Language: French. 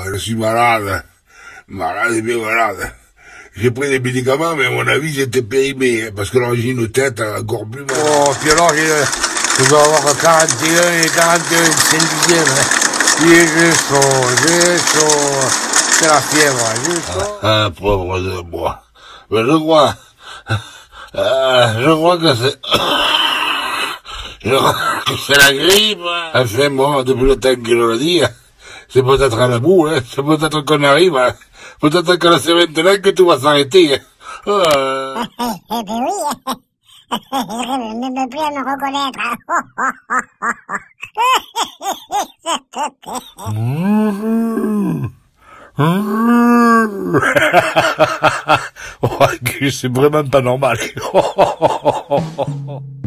je suis malade. Malade et bien malade. J'ai pris des médicaments, mais à mon avis, j'étais périmé, parce que là, j'ai une tête encore plus malade. Oh, puis alors, je dois avoir 41 et 41 centième. J'ai chaud. C'est la fièvre, j'ai chaud. Ah, pauvre de moi. Mais je crois que c'est... Je crois que c'est la grippe. Enfin, bon, depuis le temps qu'il le dit, c'est peut-être à la bout, hein. C'est peut-être qu'on arrive, hein. Peut-être que c'est maintenant que tout va s'arrêter. Eh ben oui. Je ne peux plus à me reconnaître. Oh, c'est vraiment pas normal.